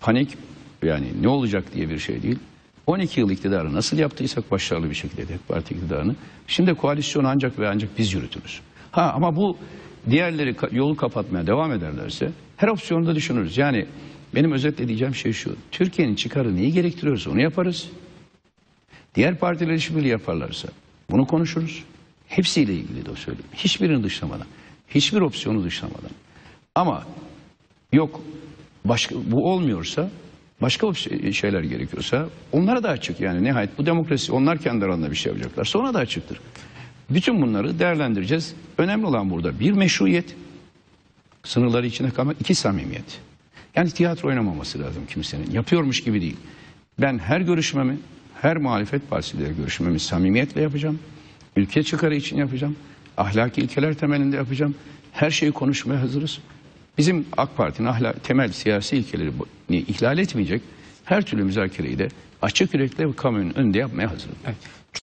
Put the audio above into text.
panik, yani ne olacak diye bir şey değil. 12 yıl iktidarı nasıl yaptıysak başarılı bir şekilde tek parti iktidarını, şimdi koalisyonu ancak ve ancak biz yürütürüz. Ama bu diğerleri yolu kapatmaya devam ederlerse her opsiyonu da düşünürüz. Yani benim özetle diyeceğim şey şu: Türkiye'nin çıkarı neyi gerektiriyorsa onu yaparız. Diğer partiler işbirliği yaparlarsa bunu konuşuruz. Hepsiyle ilgili de o söyleyeyim. Hiçbirini dışlamadan, hiçbir opsiyonu dışlamadan. Ama yok, başka bu olmuyorsa, başka şeyler gerekiyorsa onlara da açık. Yani nihayet bu demokrasi, onlar kendi aralarında bir şey yapacaklar, sonra da açıktır. Bütün bunları değerlendireceğiz. Önemli olan burada bir meşruiyet, sınırları içinde kalmak, iki samimiyet. Yani tiyatro oynamaması lazım kimsenin. Yapıyormuş gibi değil. Ben her görüşmemi, her muhalefet partisiyle görüşmemi samimiyetle yapacağım. Ülke çıkarı için yapacağım. Ahlaki ilkeler temelinde yapacağım. Her şeyi konuşmaya hazırız. Bizim AK Parti'nin temel siyasi ilkelerini ihlal etmeyecek her türlü müzakereyi de açık yürekli ve kamuoyunun önünde yapmaya hazırız. Evet.